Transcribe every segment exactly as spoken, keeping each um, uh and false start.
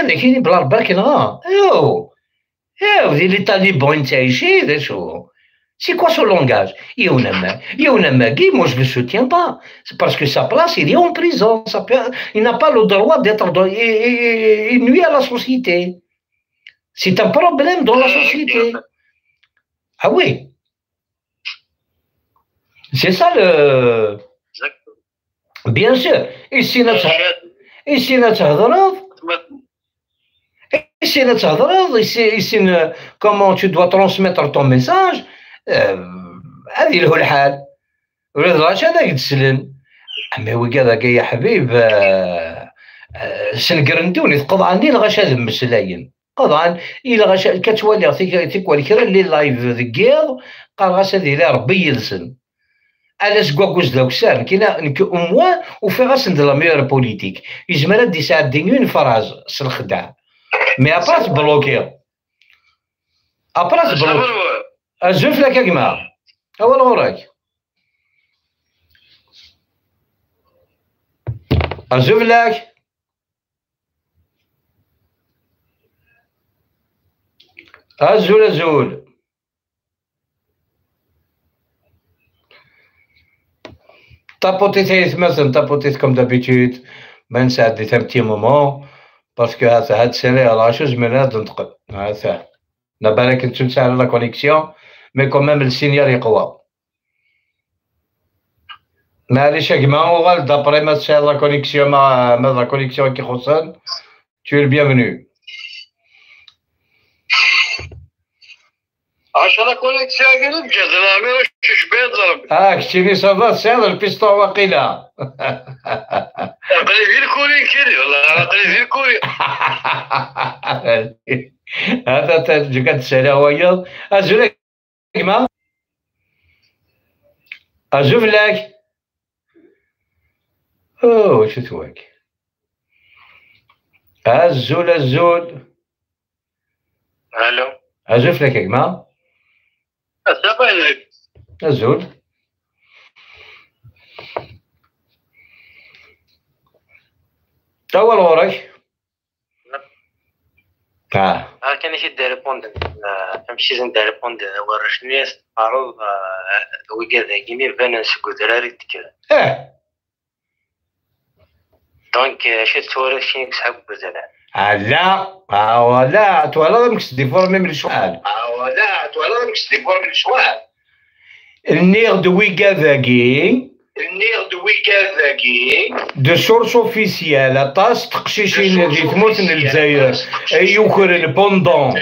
كنحكي بلا رباك ينغى. ايوا ايوا les talibans انت عايشين ذا شو C'est quoi ce langage? Yonama, Yonamagi, moi je ne le soutiens pas. C'est parce que sa place, il est en prison. Ça peut, il n'a pas le droit d'être dans, il, il nuit à la société. C'est un problème dans la société. Ah oui. C'est ça le. Bien sûr. Ici, ici, ici, ici, comment tu dois transmettre ton message. هذه له الحال ولاد الغاشا هذا يتسلم. اما هو كذاك يا حبيب سنقرنتوني تقضى عني الغاشا ذم مسلاين قضى الى غاشا كتولي تيكوالي كرا لي لايف ذكيض قال غاشا ذي لا ربي يلسن على سكواكوز داك سان كاينه نك اموا وفي غاسن دو لا ميور بوليتيك يجمل دي ساعات دي اون فراز سنخدع مي ابراس بلوكي ابراس بلوكي أزوف لك يا جماعة أول غوراك أزوف لك أزول أزول طابوتيت مثلا طابوتيت كوم دابيتود ما نساعد دي ان بتي مومون باسكو هذا هاد السيري على شوز من هاد ننتقل هذا نبالك انت تنسى على لا كونيكسيون مي كومام السينيال يقوى معليش يا جماعة وغال دابري ما تسال لا كونيكسيون مع لا كونيكسيون كي خصن tu es le bienvenu. عشرة كونيكسيون كي بجد رامي واش شبيط ضرب اه كشتيني صافا سير البيستون واقيلا قليل الكوري كيري والله قليل الكوري هذا تجي كتسالي هويا ازولك كيما اشوف لك اوه واش تواك الزول الزول الو اشوف لك كيما صافا الزول اول وراك اه ها كان شي داير بوند فهمتي زين داير بوند ورا شنو يستعرض وكذا كيمي فانا نسكو دراري تكرا اه دونك شي تصور شي نسحب بزاف لا اه لا تولا مكس ديفورمي من الشوال اه لا تولا مكس ديفورمي من الشوال النير دو ويكافاكي النير دو ويكافاكي دو سورس اوفيسيال اطاس تقشيشين اللي تموت من الجزائر يوكرن بوندون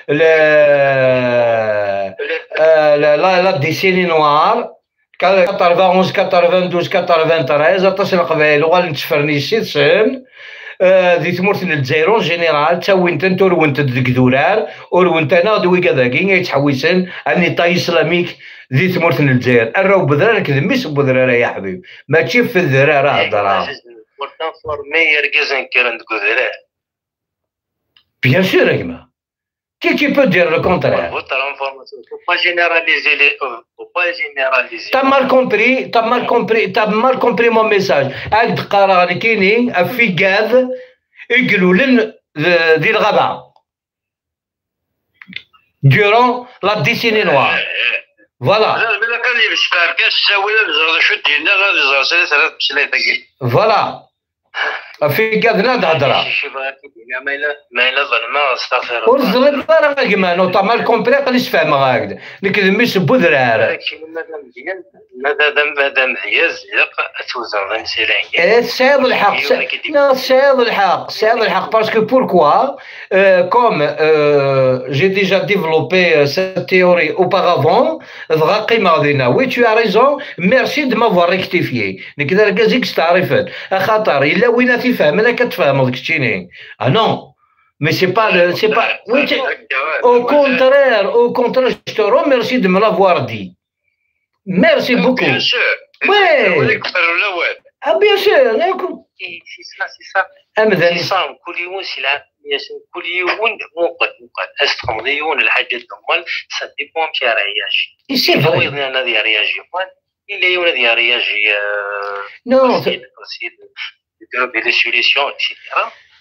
لا لا لا ديسيني نوار ثمانية وثمانين اثنين وثمانين ثلاثة وثمانين اطاس القبائل وغال نتفرني سي سن ذي تموت من الجزائر اون جينيرال تا وين انت وانت ديك دولار وانت انا دوي كذاكي يتحوسن النظام اسلاميك ذي تموت من الجزائر الراو بذرارك كذميس بذرارة يا حبيب ماشي في الذرارة هضرة ورطان فورمي ركزن كيرن دكودرار بيان سور كيما كي كي بو دير لو كونترير votre information faut pas généraliser les faut pas généraliser t'as mal compris t'as mal compris t'as mal compris mon message هاك دقارة راني كاينين في كاذ يقولوا لن ذي الغابة durant la décennie noire فوالا ملي كان يبشكار كاش ساوي لا شو دينا غادي زار ثلاث ثلاث بسلايطه فوالا في كاذنا هضره ما الا ما الا ظلمه استغفر الله ورزل راه كيما نو طا مال كومبلي قديش فاهمه هكذا نكذب ميس بودرار داكشي مادام مزيان مادام مادام مزيان زيق توزن مسيرين ايه سيد الحق لا سيد الحق سيد الحق باسكو بوركوا كوم جي ديجا ديفلوبي سيت تيوري اوبارافون دغا قيمه غادينا وي تو ريزون ميرسي دو مافوار ريكتيفيي نكذا كازيك تعرفت خاطر الا وين تفهم انا كتفهم داك الشيء اه نو Mais c'est pas le, c'est pas. Oui, au contraire, au contraire, je te remercie de me l'avoir dit. Merci beaucoup. Bien sûr. Oui. Ah bien sûr. C'est ça, c'est ça. أمذن. صام كل يوم سلعة ياسين كل يوم موقت موقت أستخدمون الحاجة الضمال صدقهم في رياجي. يصير. هو يظن هذا رياجي فان إلا يوم هذا رياجي. Non. de trouver des solutions, et cetera.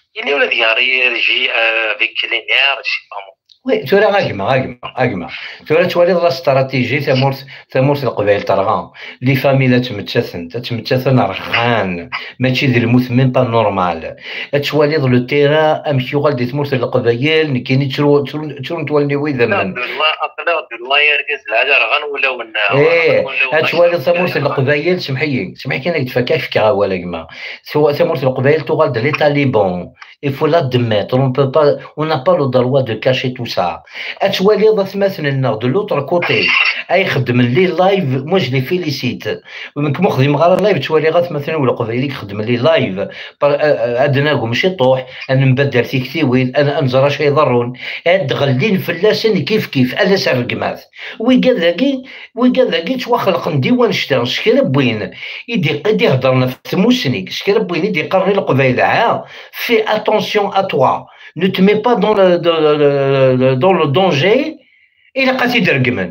Il y a des arrière-j avec les nerfs, je sais pas moi. وي تورا غاكما غاكما غاكما تورا توالي لا استراتيجي ثمورت ثمورت القبائل ترغان لي فاميلا تمتثن تمتثن رخان ماشي ذي الموت ميم با نورمال توالي لو تيرا امشي غالدي ثمورت القبائل كاين تشرو تشرو تولي ويذا من والله اقلا والله يركز الهجر غن ولا ونا ايه توالي ثمورت القبائل سمحي سمحي كان يتفكاك في كا ولا كما ثمورت القبائل تغالد لي طالبان il faut l'admettre on peut pas on n'a pas le droit de cacher tout ça اتوالي مثلا de l'autre côté اي خدم لي لايف moi je les félicite كما خدم غير لايف توالي غات مثلا ولا قبيليك خدم لي لايف ادناكم ماشي طوح انا نبدل في كثيوين انا انزر شي يضرون هاد غلين فلاسن كيف كيف الا سرقمات وكذاكي وكذاكي تواخلق ديوان شتا شكل بوين يدي يدي يهضرنا في ثموسنيك شكل بوين يدي يقرني القبيله ها في attention à toi ne te mets pas dans le dans le, dans le danger الى قاتي درقمن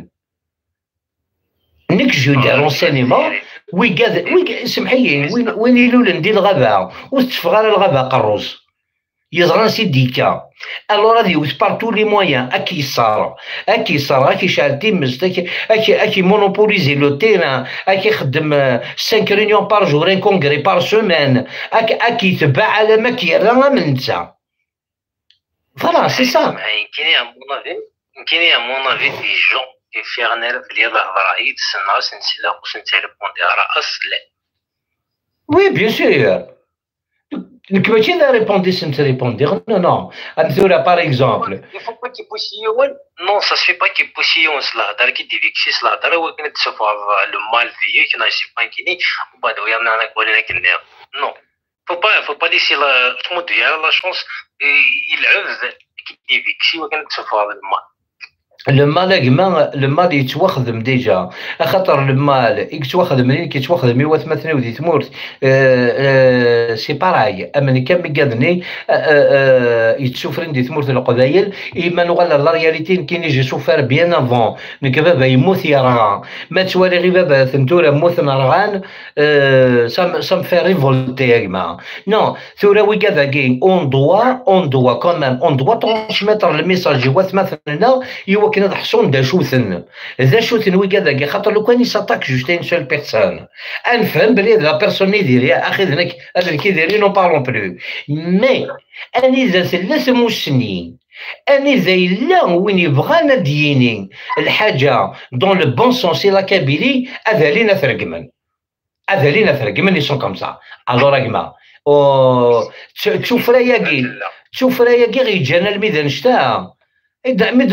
نك جو دي رونسينيمون وي كاد وي سمحي وين وين يلول ندير الغابه وتفغر الغابه قروز يزران سيديكا الوغ غادي يوز بار تو لي مويان اكي صار اكي صار اكي شال تيمس اكي اكي اكي مونوبوليزي لو تيران اكي يخدم خمسة ريونيون بار جور ان كونغري بار سومان اكي اكي يتبع على ما كيرا من نتا فوالا سي سا كاين يا مون افي كاين يا مون افي دي جون كي فيغنر في اليد الهضره يتسنى سنسلا وسنتيريبوندي على اصل وي بيان سور Donc, tu vas répondre sans te répondre. Non, non. Anthora, par exemple. Il faut pas qu'il pousse Yowen. Non, ça se fait pas qu'il pousse Yowen. Cela, d'ailleurs, qui dit que c'est cela. D'ailleurs, on connaît ce fois le mal vécu, qui n'a pas qui ni. Ou pas de rien, on a quoi les qui non. Faut pas, faut pas laisser la, tout le monde a la chance. Il ose qui dit que si on connaît ce fois le mal. المال كما المال يتواخذم ديجا خاطر المال يتواخذ منين كيتواخذ مي وثمثني ودي ثمورت سي باراي امني كان مقادني يتسوفرين دي ثمورت القبايل اما نغلا لا رياليتي كاين يجي سوفر بيان افون نك بابا يموت يرغان ما توالي غير بابا ثنتورا موت نرغان سام سام في ريفولتي يا جماعه نو ثورا وي كذا كاين اون دوا اون دوا كومام اون دوا ترونسميتر الميساج وثمثنا يو كنا حصون دا شوثن ذا شوثن وي كذا خاطر لو كان يساتاك جوست اون سول بيرسون نفهم بلي لا بيرسون يدير اخي هناك هذا كي دايرين نو بارلون بلو مي اني اذا ثلاث مسنين اني اذا الا وين يبغانا ديني الحاجه دون لو بون سون سي لا كابيلي هذا لينا ثرقمن هذا لينا ثرقمن لي سون كوم سا الو راكما تشوف رايا تشوف رايا كي غيجانا الميدان شتا Mais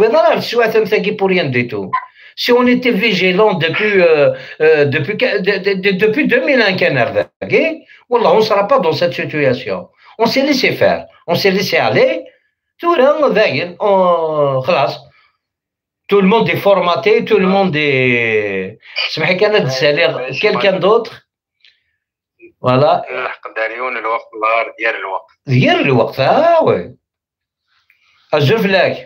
pour rien du tout. Si on était vigilant depuis, euh, euh, depuis, de, de, de, depuis deux mille un Canada, okay? Wallah, on ne sera pas dans cette situation. On s'est laissé faire, on s'est laissé aller. Tout le monde est, on, tout le monde est formaté, tout le monde est. Quelqu'un d'autre? Voilà. ديال الوقت ها وي أجرف لك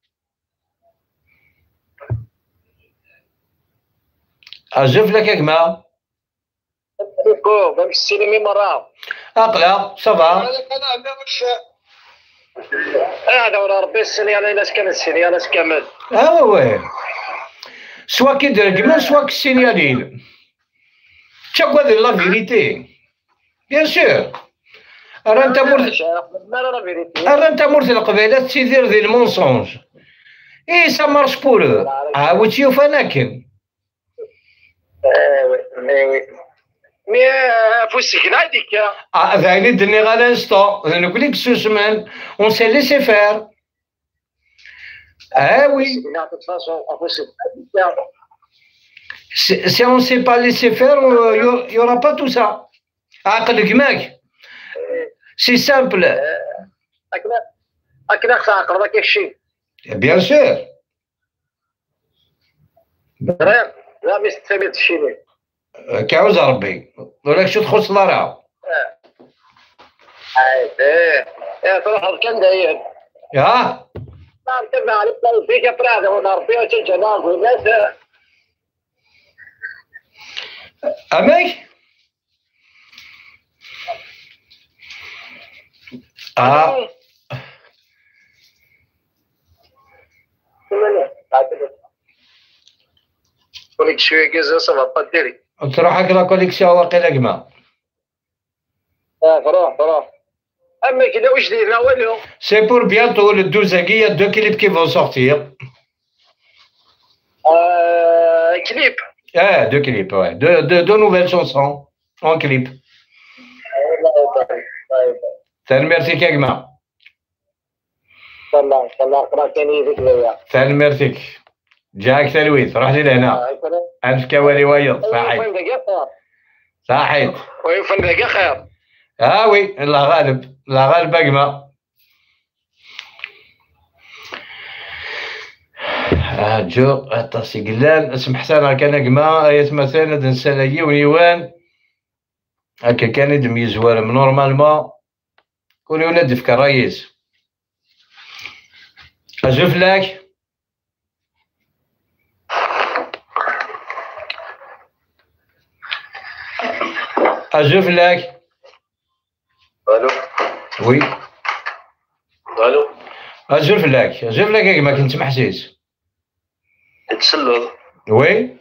أجرف لك يا جماعة كيفو باش السينما مرة أقلع صافا هذا ورا ربي السينيال ناس كامل السينيال ناس كامل ها وي سوا كي درقمن سوا كسينيالين تشاكو هذه لا فيريتي بيان سور راه انت مرت راه انت مرت القبيلات تيدير ذي المونسونج اي سا مارش بور عاود تشوف انا كن وي وي مي فو السجن هذيك اه ثاني دني غا لانستون انا نقول لك سو سمان اون سي ليسي فير اه وي سي اون سي با ليسي فير يورا با تو سا عقلك ماك سي سامبل هكذا هكذا خاطر هذاك الشيء بيان سور راه لا ما يستفيد الشيء كعوز ربي وراك شو تخص لا راه ايه ايه تروح كان داير يا نعم تبع عليك فيك براده ونهار فيها تجنان والناس امي Ah. كوليكسيون كازا سافا با ديري. تروح هاك لا كوليكسيون واقيلا كما. اه روح روح. اما كذا واش درنا والو. سي بور بيانتو le douze il y a deux clips qui vont sortir. Euh, clip. Ah, deux clips, ouais. Deux, deux, deux nouvelles chansons en clip. تنمرتك يا جماعة. ان شاء الله ان شاء الله قرا كان يفيك ليا. تنمرتك. جاك تلويث روح لي لهنا. أمس كوالي ويض صحيت. صحيت. ويفن دقيقة خير. اه وي الله غالب الله غالب أجمع. آه جو أتصي قلال اسم حسن كان أجمع آية مثلا دنسانية ونيوان هكا كان يدم يزوار من نورمالمون كل ولاد في كرايس أشوف لك أشوف لك ألو وي ألو أشوف لك أشوف لك يا ما كنت محسيس تسلل وي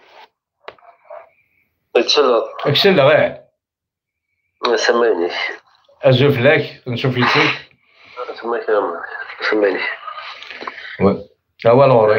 تسلل اكسل غير سمعني أشوف لك نشوف يسيك سمعك سمعني وي هو الغوري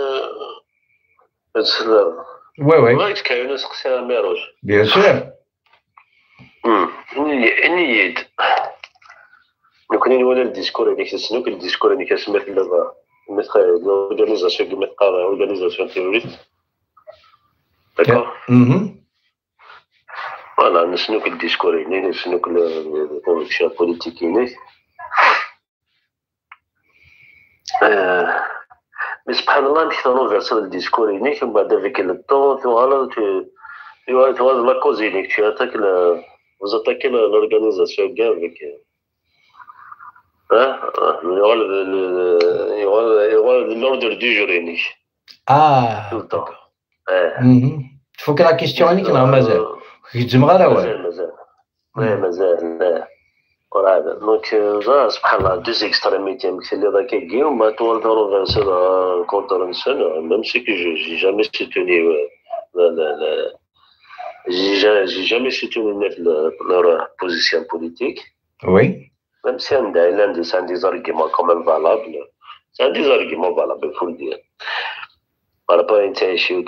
تسلل وي وي بغيت كاين سقسي ميروج بيان سور امم اني يد نكون ولا الديسكور هذيك السنوك الديسكور اللي كنسمع في دابا مثل لورغانيزاسيون كما تقال اورغانيزاسيون تيروريست داكور اها فوالا نسنوك الديسكور هنا نسنوك الكونفيكسيون بوليتيك هنا مي سبحان الله انت تنوفيرسال الديسكور هنا من بعد افيك لو طون فوالا tu vois, tu vois la cause unique, tu attaques la, vous attaquez l'organisation avec, hein, il y aura le, le, il y aura, il y aura l'ordre du jour unique. Ah. Tout le temps. Mhm. Il faut que la question unique n'a pas de. يتجمع لا مازال مازال وي مازال وهذا دونك جا سبحان الله دوز اكستريميتي مثل اللي ذاك كي وما طول دارو فانسون كونتر نسون ميم سي كي جو جي جامي سوتوني لا لا لا J'ai, j'ai jamais soutenu leur position politique. Oui. Même si c'est un des arguments quand même valables. C'est un des arguments valables, il faut le dire. Par rapport à une telle chose.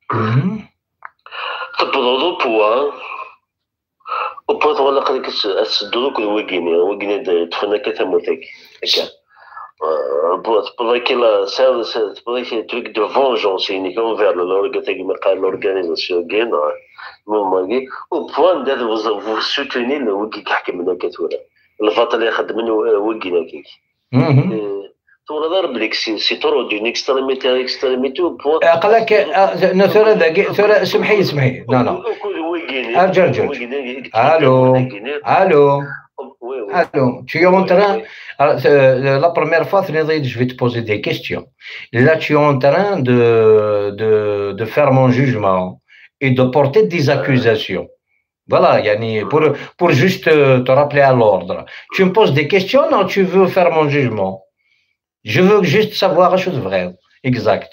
تبدو بوا وبغيت نقول لك ديك السدوك الوكيني وكيني دخلنا كتموتك هكا تبدا كي سال تبدا كي تريك دو فونجونس يعني كونفير لورغانيزاسيون كاين ماكي وبوان داد فو سوتوني الوكي كيحكم لنا كتولا الفاط اللي خدمنا وكينا كيك تولى ضرب لك سي سي ترو دون اكستريميتي اكستريميتي بوان قالك ثورة ذاك ثورة سمحي سمحي لا لا ارجع ارجع الو الو Allô, tu es en train, la première fois, je vais te poser des questions. Là, tu es en train de, de, de faire mon jugement et de porter des accusations. Voilà, yani, pour, pour juste te rappeler à l'ordre. Tu me poses des questions, non, tu veux faire mon jugement. Je veux juste savoir la chose vraie, exact.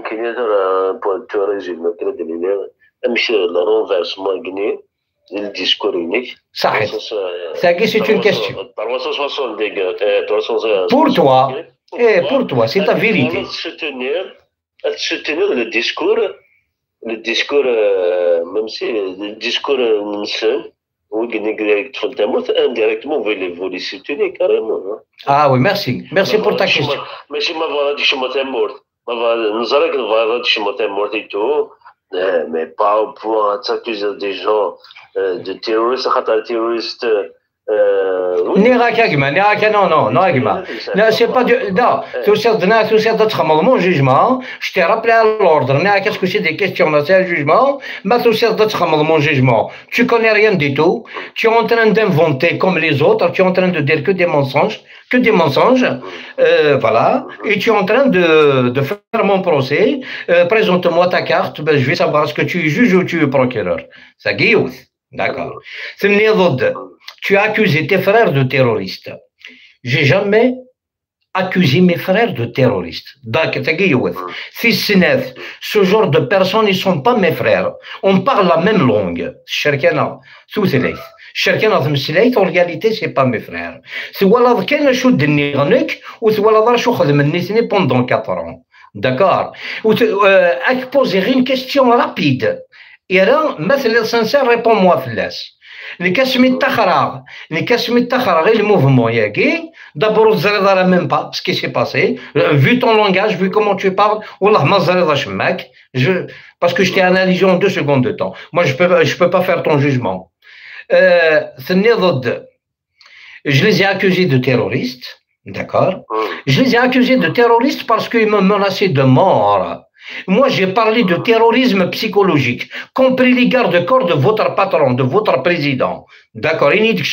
Le discours unique. Ça, c'est une question. Pour toi, et pour toi, c'est ta vérité. Soutenir, soutenir le discours, le discours, même si le discours indirectement, vous les soutenez carrément. Ah oui, merci. Merci pour ta question. Mais si ma voix, je m'en mort. Ma voix, nous allons que la je m'en mort et tout. Mais pas au point d'accuser des gens de terroristes, de terroristes. نيراك أجمع نيراك non non non أجمع لا c'est pas du non tout ça دنا tout ça تخمم mon jugement je t'ai rappelé à l'ordre نيراك qu'est-ce que c'est des questions là c'est un jugement mais tout ça تخمم mon jugement tu connais rien du tout tu es en train d'inventer comme les autres tu es en train de dire que des mensonges que des mensonges euh, voilà et tu es en train de de faire mon procès euh, présente-moi ta carte ben, je vais savoir est-ce que tu es juge ou tu es procureur ça guillouth d'accord c'est ضد tu as accusé tes frères de terroristes. j'ai jamais accusé mes frères de terroristes. Ce genre de personnes, ils ne sont pas mes frères. On parle la même langue. En réalité, ce n'est pas mes frères. C'est voilà كان شو دني غنك ولا شو خدم النيتني pendant quatre ans. D'accord. أك poser une question rapide. Et là, مثلا sincère, réponds-moi فلاس. اللي كاسمي التخرا اللي كاسمي التخرا غير الموفمون ياكي دابور الزريضه راه ميم با سكي سي باسي vu ton langage vu comment tu parles والله ما الزريضه شماك je parce que je t'ai analysé en deux secondes de temps moi je peux je peux pas faire ton jugement ثني ضد je les ai accusés de terroristes d'accord je les ai accusés de terroristes parce qu'ils me menaçaient de mort. Moi, j'ai parlé de terrorisme psychologique, compris les gardes-corps de votre patron, de votre président. D'accord, les idées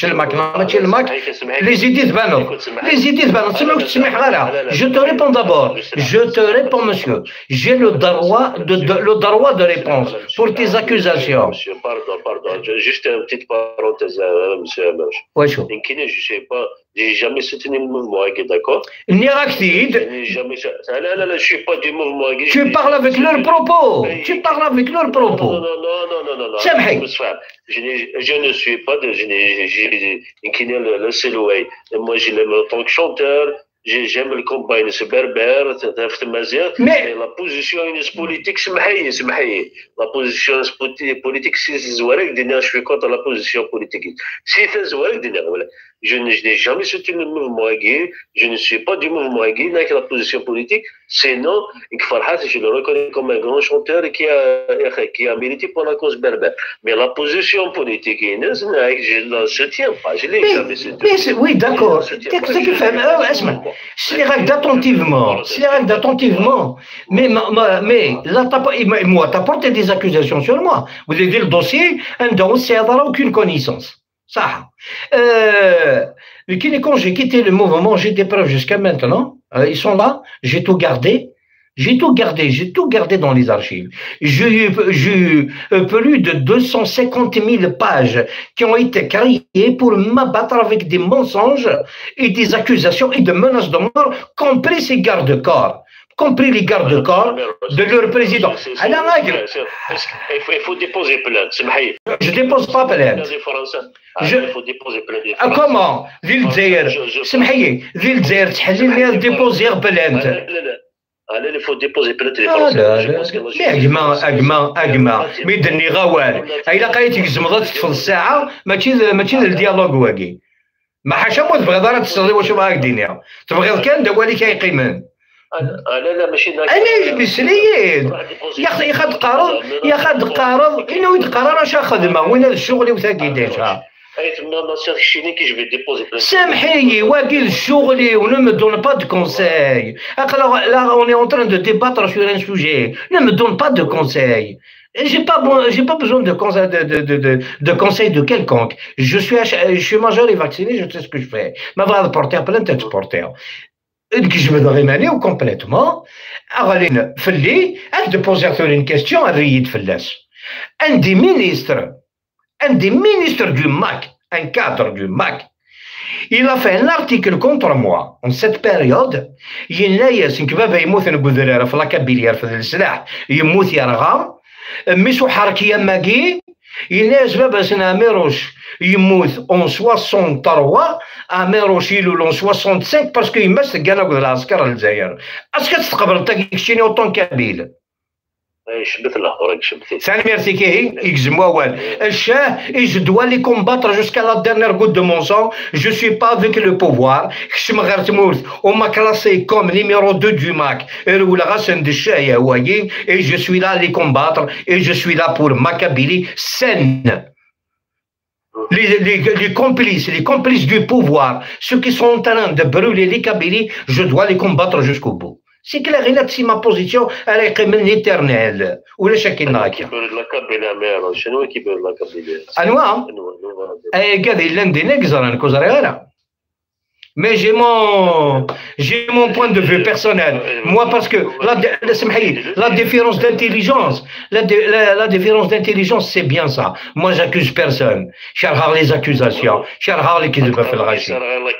je te réponds d'abord, je te réponds, monsieur. J'ai le droit de, de, le droit de réponse pour tes accusations. Monsieur, pardon, pardon, juste une petite parenthèse, monsieur Amash. Oui, je sais pas, j'ai jamais soutenu le mouvement, d'accord? Il n'y a jamais. Là, là, là, je suis pas du mouvement. Tu parles avec leurs propos. Tu parles avec leurs propos. Non, non, non, non, non, non, non. Je, je ne suis pas de. Je j'ai le, le Selouay. Moi, je l'aime en tant que chanteur. J'aime le combat, c'est berbère, mais la position politique, c'est la position politique, c'est je suis contre la position politique. Je n'ai jamais soutenu le mouvement gay, je ne suis pas du mouvement gay, avec la position politique. Sinon, je le reconnais comme un grand chanteur qui a, qui a milité pour la cause berbère. Mais la position politique, je ne la soutiens pas, je ne l'ai jamais soutenu. Oui, d'accord. Qu'est-ce que tu fais? Je les regarde attentivement, je les regarde attentivement, mais, mais là, moi, tu as porté des accusations sur moi. Vous avez dit le dossier, un dossier n'a aucune connaissance. Ça. Euh, quand j'ai quitté le mouvement, j'ai des preuves jusqu'à maintenant. Euh, ils sont là, j'ai tout gardé. J'ai tout gardé, j'ai tout gardé dans les archives. J'ai eu, j'ai eu plus de deux cent cinquante mille pages qui ont été créées pour m'abattre avec des mensonges et des accusations et des menaces de mort, compris ces gardes-corps, compris les gardes-corps de leur président. Alors, il faut déposer plainte. Je ne dépose pas plainte. Je... Il faut déposer plainte. Ah, comment? Ville Dzaïr, سمحي Ville Dzaïr تحلي لي déposer plainte. Allez, il faut déposer plainte. لا لا مي أجمع أجمع أجمع مي دني غوال إلا قايت يزمض تطفل الساعة ماشي ماشي الديالوج واقي ما حاشا مو تبغي دار تصلي واش باغي دينيا تبغي كان دوالي كيقيمن لا لا ماشي انا بسريد يا اخي ياخذ قرض ياخذ قرض انه يتقرر اش خدمه وين هذا الشغل وثاقي ديجا سامحيني واقيل شغلي و ne me donne pas de conseils. Alors là on est en train de débattre sur un sujet. Ne me donne pas de conseils. J'ai pas j'ai pas besoin de conseils de de de de, de conseils de quelconque. Je suis je suis majeur et vacciné, je sais ce que je fais. Ma va porter plainte de porter. Je me donne manier ou complètement. Aline Felli, elle de poser une question à Riyad Fellas. Un des ministres un des ministres du M A C, un cadre du M A C, il a fait un article contre moi. En cette période, il y a un كبابة يموت نقول في لاكابيليا في السلاح يموت يرغى ميسو حركية ماكي يناس بابا سنا ميروش يموت en soixante-trois اميروش يلو en soixante-cinq باسكو يمس كان نقول العسكر الجزائر اسكو تقبل تاكيشيني اوطون كابيل شبث الاخر شبثي ثاني ميرسي كي يكزم وال الشاه je dois les combattre jusqu'à la dernière goutte de mon sang. Je suis pas avec le pouvoir. كشم غير تموت on m'a classé comme numéro deux du M A C ولا غاسن الشاه يا وايي et je suis là à les combattre et je suis là pour ma Kabylie saine. Les, les, les complices, les complices du pouvoir, ceux qui sont en train de brûler les Kabylies, je dois les combattre jusqu'au bout. C'est clair, il a ma position, elle est comme éternelle. Ou le chacun n'a qu'à. شنو كيبان لا كابيلي؟ أنواع؟ أي قاعد لندن نقزر أنا كوزاري أنا. Mais j'ai mon, j'ai mon point de vue personnel. Moi, parce que la, la différence d'intelligence, la, la, la différence d'intelligence, c'est bien ça. Moi, j'accuse personne. Je rare les accusations. Je rare les qui devaient faire le rachis.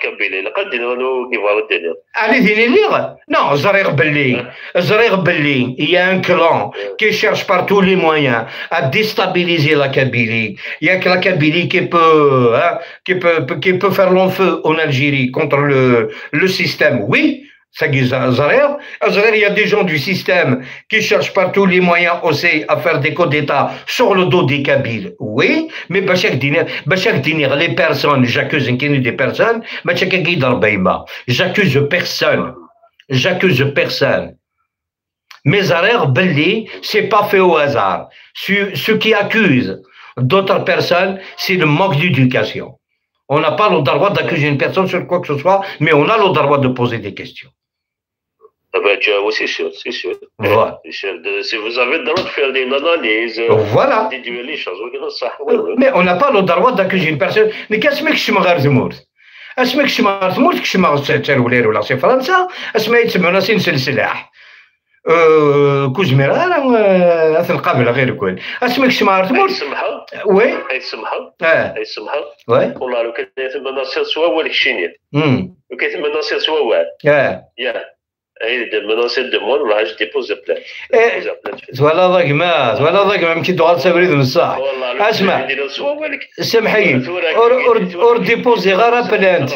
Allez, venez lire. Non, Zahir Belli. Zahir Belli. Il y a un clan qui cherche par tous les moyens à déstabiliser la Kabylie. Il y a que la Kabylie qui peut, hein, qui peut, qui peut faire long feu en Algérie contre le, le système. Oui, ça dit Zahir. Zahir, il y a des gens du système qui cherchent par tous les moyens aussi à faire des coups d'État sur le dos des Kabyles. Oui, mais Bachak Dinir, Bachak Dinir, les personnes, j'accuse des personnes, j'accuse personne. J'accuse personne. Mais Zahir Belli, c'est pas fait au hasard. Ceux, ceux qui accusent d'autres personnes, c'est le manque d'éducation. On n'a pas le droit d'accuser une personne sur quoi que ce soit, mais on a le droit de poser des questions. Ah ben, tu as aussi sûr, c'est sûr. Voilà. Si vous avez le droit de faire une analyse, voilà. d'éduire les choses, mais on n'a pas le droit d'accuser une personne. Mais qu'est-ce que je me regarde اسمك شمار ثمورت كشمار تارولار ولا سي فرنسا اسمها يتسمونا سلسل سلاح كوزمير انا تنقابل غير كون اسمك شمار ثمورت يسمحها وي يسمحها اه يسمحها وي والله لو كان يتم ناصر سوا هو الكشيني امم لو كان يتم ناصر سوا واحد اه يا اي de menacer de mort ولا je dépose de plainte ولا ضاق ما ولا ضاق ما يمكن تغال تبريد من الصح اسمع سامحي اور ديبوزي غير بلانت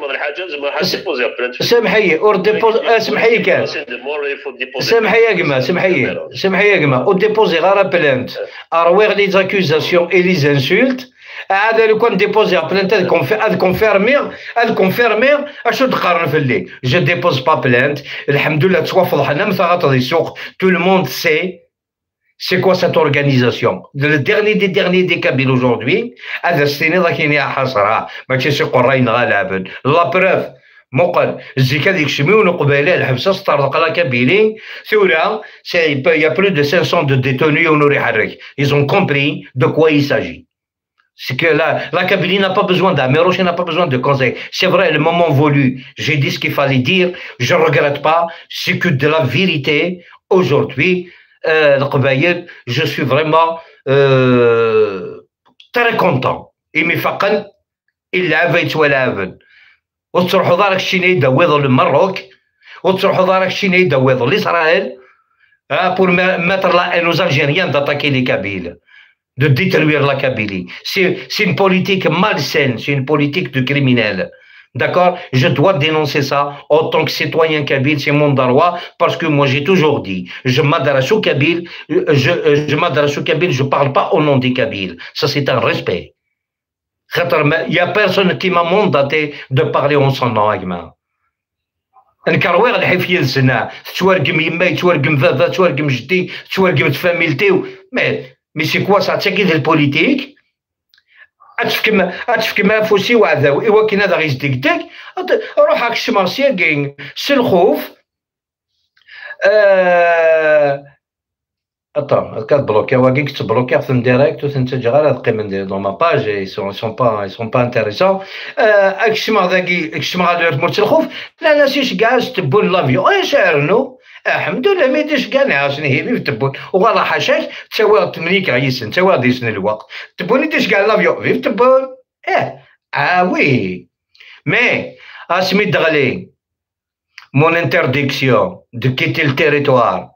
سامحي اور ديبوزي سامحي كان سامحي يا جماعه سامحي سامحي يا جماعه اور ديبوزي غير بلانت ارويغ لي زاكوزاسيون اي لي انسولت هذا لو كان ديبوزي بلانت هاد كونفيرمير هاد كونفيرمير اشو تقارن في اللي جو ديبوز با بلانت الحمد لله توافض حنا مثلا السوق tout le monde sait c'est quoi cette organisation le dernier des derniers des Kabyles aujourd'hui هذا السنه راه كاين حصرها ماشي شي قرين غالبا لا بروف مقل الزكاه ديك الشميون قبيله الحبسه استرق لا كابيلي ثورة il y a plus de cinq cents de détenus ونور يحرك ils ont compris de quoi il s'agit. C'est que la, la Kabylie n'a pas besoin d'Améroche, n'a pas besoin de conseils. C'est vrai, le moment voulu, j'ai dit ce qu'il fallait dire, je ne regrette pas, c'est que de la vérité. Aujourd'hui, euh, je suis vraiment euh, très content. Il me fait quand il avait été là. وتروحوا دارك الشيء يدوضوا للمروك وتروحوا دارك الشيء يدوضوا لإسرائيل pour mettre là nos Algériens d'attaquer les Kabyles. De détruire la Kabylie. C'est une politique malsaine, c'est une politique de criminel. D'accord? Je dois dénoncer ça en tant que citoyen kabyle, c'est mon droit, parce que moi j'ai toujours dit, je m'adresse aux Kabyles, je, je m'adresse aux Kabyles, je ne parle pas au nom des Kabyles. Ça c'est un respect. Il n'y a personne qui m'a mandaté de parler en son nom, Agma. نكرويغ الحفيه لسنا تورقم يماي تورقم بابا تورقم جدي تورقم فاميلتي مي مي سي كوا سا تاكيد البوليتيك اتفكم اتفكم افوسي وعذاو ايوا كاين هذا غيزدك داك روح هاك الشماسيه كاين سلخوف آه Attends, quatre bloqués, on va dire que tu bloques en direct, tu sais, tu diras dans ma page, ils sont, ils sont pas, ils sont pas intéressants. Euh, اكشمع ذاكي اكشمع على مرت الخوف لا لا سيش كاع تبون لافيون اي شارنو الحمد لله ما يديش كاع نعاس نهيبي تبون وغالا حاشاك تساوي تمليك عيسن تساوي ديسن الوقت تبون يديش كاع لافيون فيف تبون اه اه وي مي اسمي دغلي مون انترديكسيون دو كيتي التيريتوار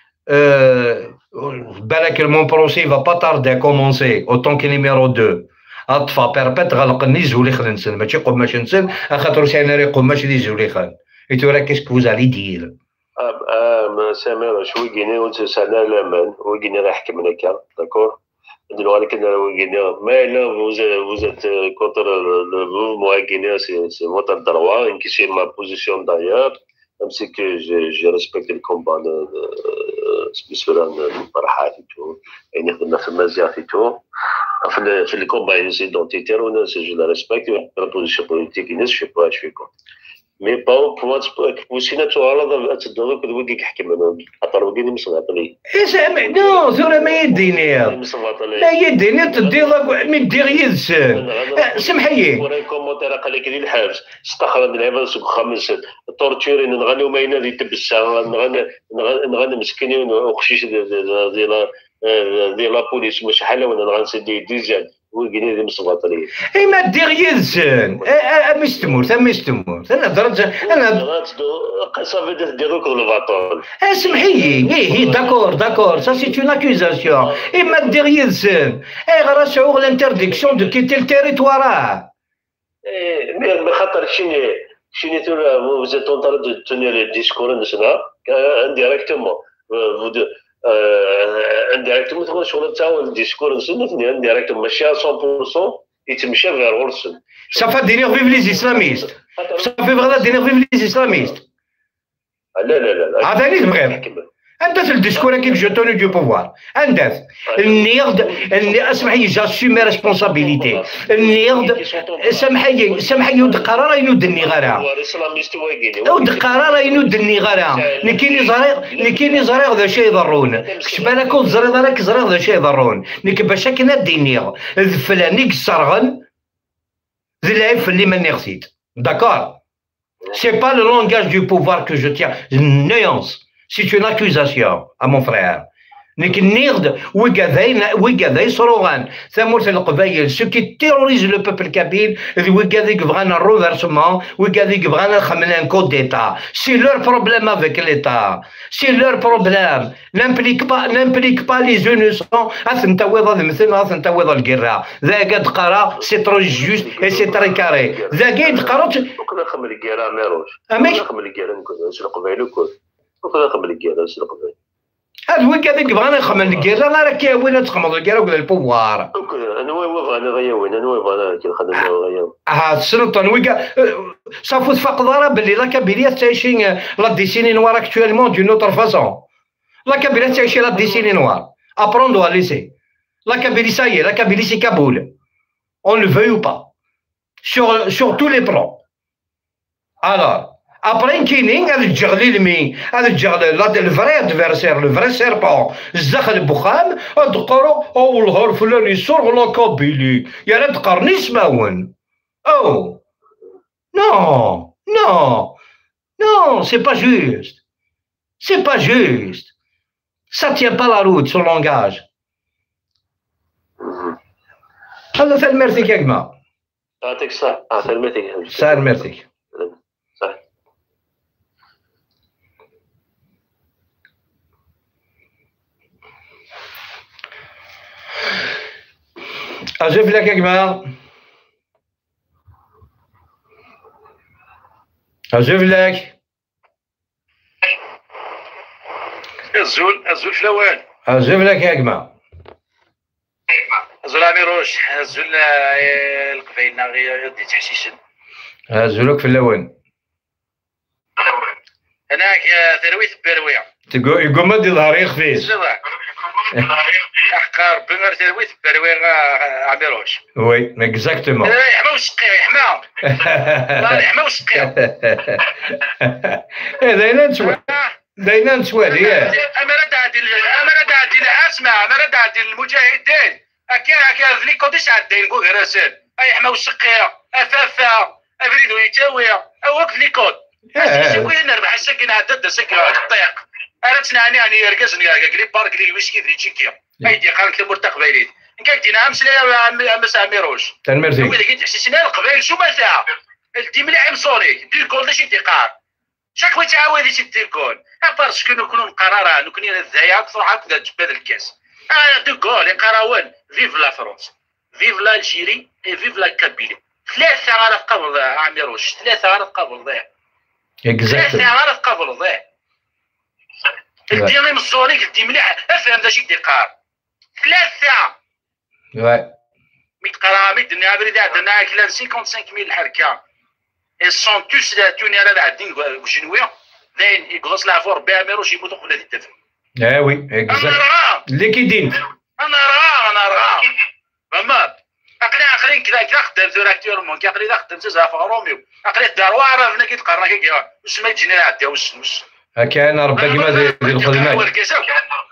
بالك mon procès va pas tarder à commencer autant que numéro deux اطفى بيربيت غلقني زولي خل نسن ماشي قماش نسن خاطر سيناري قماش دي زولي خل et tu verras qu'est-ce que vous allez dire اه سامر شوي كيني وانت سنه لامان وكيني راه حكمنا كاع داكور نديرو عليك انا وكيني ما لا vous êtes contre le mouvement guinéen c'est votre droit et c'est ma position d'ailleurs même si que j'ai respecté le combat de سبيسيال الفرحات يعني خدمنا في المزيات في في الكومبا ايدونتيتير وناس جو لا ريسبكت لا بوزيسيون بوليتيك الناس شي با شي كون مي با او بوان بوسينا تغلط تدوك دوك يحكم خاطر وكيني مصغطني اسمع نو ثورة ما يديني ما يديني تدي من دير يدسن سمحي ورا كومونتير قال لك الحبس استخرج اللعيبه سوق خمس تورتوري نغني وما ينادي تبسا نغني نغني مسكينين وخشيش ديال ديال لابوليس مش حاله وانا غنسدي ديزان وكيني دي مصغطني اي ما دير يدسن مش تموت مش تموت انا درجه انا صافي ديروك الباطون اسمحي اي هي داكور داكور سا سي اون اكوزاسيون اي ما دير يدسن اي غير شعور الانترديكسيون دو كيتي التيريتوار اي مي خاطر شنو شنو تقول vous êtes en train de tenir le discours نسنا indirectement انديريكتومون تكون شغل تاع الديسكور نسنا انديريكتومون ماشي مية بالمية يتمشى غير غرسن صافا دينيغفي في لي اسلاميست صافي بغا دينيغفي في لي اسلاميست لا لا لا هذا اللي تبغي عندك الديسكور كيف جو توني دو بوفوار عندك النيرد اسمحي جاسوم مي ريسبونسابيليتي النيرد سامحي سامحي يود قرار ينود النغاره يود قرار ينود النغاره نكيني زريق نكيني زريق ذا شي يضرون كش بالك زريق راك زريق ذا شي يضرون نك باش كنا دينيغ فلاني كسرغن ذي العيب اللي ما نغسيت داكور سي با لو لونغاج دو بوفوار كو جو تيان نيونس. C'est une accusation à mon frère. نيك النيرد وكذاين وكذا يصروغان ثمورة القبائل سو كي تيروريز لو بوبل كابيل وكذا يبغانا الروفيرسمون وكذا يبغانا نخمن ان كود ديتا سي لور بروبليم افيك ليتا سي لور بروبليم نامبليك با نامبليك با لي زونوسون اثن تاويض مثل اثن تاويض الكرا ذا قد قرا سي ترو جوست اي سي تري كاري ذا قد قرات كنا نخمن الكرا ميروش امي نخمن الكرا نكون سي القبائل الكل كنا نخمن الكرا سي القبائل هاد وين كذاك بغانا نخمم الكيرا انا راه كاوين تخمض الكيرا ولا البوار انا وين بغانا غياوين انا وين بغانا كنخدم غياوين ها السلطان ويكا صافو تفاق ضرا باللي لا كابيليا تعيشين لا ديسيني نوار اكتويلمون دون اوتر فاسون لا كابيليا تعيشي لا ديسيني نوار ابروندو ا ليسي لا كابيلي سايي لا كابيلي سي كابول اون لو فيو با sur sur tous les plans alors ابرين كاينين هذا الجغليل مي هذا الجغل لا الفري ادفيرسير لو فري سيربون الزخل البخام تقرا او الهار فلان يسرغ لا كابيلي يا لا تقرني سماون او نو نو نو سي با جوست سي با جوست سا تيان با لا روت سون لونغاج هذا ثال ميرتيك يا جماعه يعطيك الصحه ثال ميرتيك ثال ميرتيك أجيب لك يا جماعة أجيب لك الزول الزول فلوان أجيب لك يا جماعة الزول عميروش الزول القبيلنا غير يدي تحشيشن الزولك في اللون هناك ثرويت برويع تقول يقول ما دي ظهري خفيف احقار بمر ثرويت برويع عميروش وي اكزاكتومون يحمى وسقيا يحمى والله يحمى وسقيا داينا نتوالي داينا نتوالي امانه تاع امانه تاع اسمع امانه تاع المجاهدين اكا اكا في كوديش عدين كو غراسان يحمى وسقيا افافا افريدو يتاويا اوك في كود سيكون نربح سكن عدد سكن الطيق انا تنعني يعني يركزني كلي بارك لي واش كيدري تشيكيا ايدي قالك المرتقبيلين ان كان دينا امس لا امس اميروش تنمرتي وي كي تحسسنا القبائل شو ما تاع التيم اللي عم صوني دير كول داش يديقار شاك وي تعاود يدير كول باسكو نكونوا قرارا نكون الذايا اكثر هكذا جبال الكاس اه دو كول قراون فيف لا فرونس فيف لا الجيري اي فيف لا كابيلي ثلاثه غرف قبل اميروش ثلاثه غرف قبل ضيع ثلاثه غرف قبل ضيع الديمي مصوري قلتي مليح افهم داش يديقار ثلاثة واي ميت قرامي دنا بريد عندنا كلا خمسين ميل الحركة اي سون توس لا توني على العدين وشنوية داين يقص العفو ربي عميروش يموتوا قبل هذه الدفن اه وي اكزاكت اللي كيدين انا راه انا راه فهمت اقنع اقنع عقلي كذا كذا خدمت اكتورمون كيعقلي لا خدمت زعما روميو عقلي دار وعرفنا كيتقرا كي واش ما تجيني عندي واش واش كاين ربك ما دير الخدمه